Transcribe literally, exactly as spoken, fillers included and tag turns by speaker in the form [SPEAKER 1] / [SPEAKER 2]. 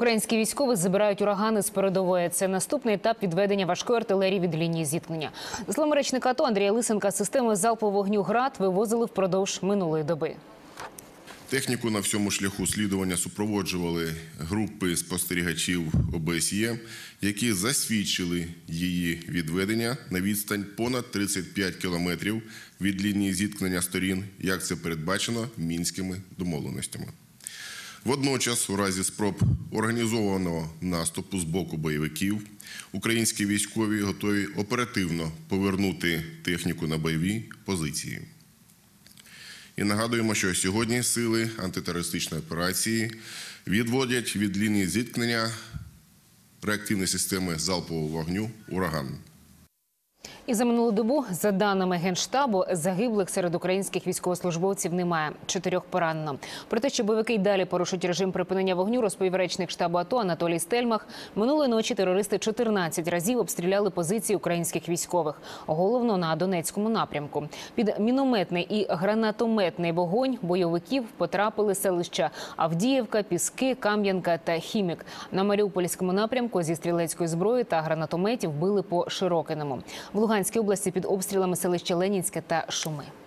[SPEAKER 1] Українські військові забирають урагани з передової. Це наступний етап відведення важкої артилерії від лінії зіткнення. За словами речника АТО Андрія Лисенка, системи залпового вогню «Град» вивозили впродовж минулої доби.
[SPEAKER 2] Техніку на всьому шляху слідування супроводжували групи спостерігачів О Б С Є, які засвідчили її відведення на відстань понад тридцять п'ять кілометрів від лінії зіткнення сторін, як це передбачено Мінськими домовленостями. Водночас, у разі спроб організованого наступу з боку бойовиків, українські військові готові оперативно повернути техніку на бойові позиції. І нагадуємо, що сьогодні сили антитерористичної операції відводять від лінії зіткнення реактивні системи залпового вогню «Ураган».
[SPEAKER 1] І за минулу добу, за даними Генштабу, загиблих серед українських військовослужбовців немає. Чотирьох поранено. Про те, що бойовики й далі порушують режим припинення вогню, розповів речник штабу АТО Анатолій Стельмах. Минулої ночі терористи чотирнадцять разів обстріляли позиції українських військових, головно на Донецькому напрямку. Під мінометний і гранатометний вогонь бойовиків потрапили селища Авдіївка, Піски, Кам'янка та Хімік. На Маріупольському напрямку зі стрілецької зброї та гранатометів били по Широкиному. В Луганській області під обстрілами селища Ленінське та Шуми.